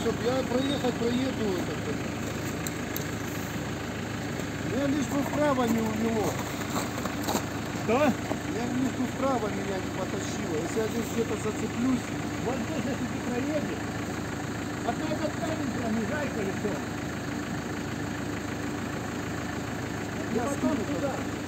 чтобы я проехать, проеду. Я лишь бы вправо не увело. Что? Я лишь бы вправо меня не потащило. Если я здесь где-то зацеплюсь. Вот здесь, если ты проедешь, вот на этот камень прям езжай колесом. Я потом скину туда. туда.